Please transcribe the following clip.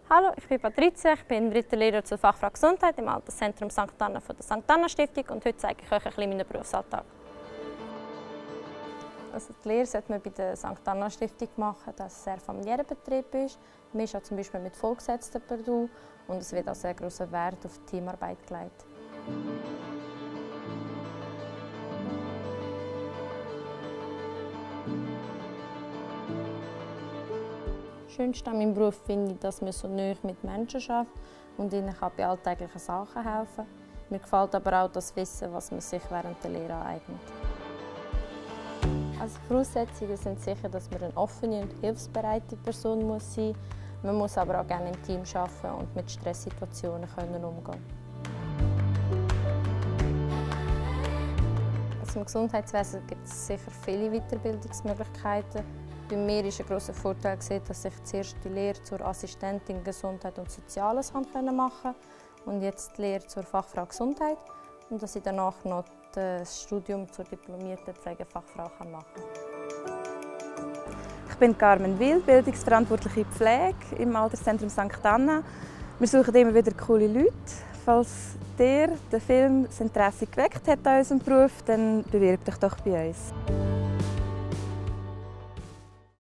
Hallo, ich bin Patricia, ich bin dritte Lehrer zur Fachfrau Gesundheit im Alterszentrum St. Anna von der St. Anna Stiftung und heute zeige ich euch ein bisschen meinen Berufsalltag. Also die Lehre sollte man bei der St. Anna Stiftung machen, dass es ein sehr familiärer Betrieb ist. Man ist auch zum Beispiel mit Vorgesetzten per Du und es wird auch sehr grosser Wert auf Teamarbeit gelegt. Das Schönste an meinem Beruf finde ich, dass man so nahe mit Menschen arbeitet und ihnen bei alltäglichen Sachen helfen kann. Mir gefällt aber auch das Wissen, was man sich während der Lehre aneignet. Also Voraussetzungen sind sicher, dass man eine offene und hilfsbereite Person sein muss. Man muss aber auch gerne im Team arbeiten und mit Stresssituationen umgehen. Also im Gesundheitswesen gibt es sicher viele Weiterbildungsmöglichkeiten. Bei mir war ein grosser Vorteil, dass ich zuerst die Lehre zur Assistentin Gesundheit und Soziales machen konnte und jetzt die Lehre zur Fachfrau Gesundheit und dass ich danach noch das Studium zur diplomierten Pflegefachfrau machen kann. Ich bin Carmen Wil, bildungsverantwortliche Pflege im Alterszentrum St. Anna. Wir suchen immer wieder coole Leute. Falls dir der Film das Interesse geweckt hat an unserem Beruf, dann bewirb dich doch bei uns.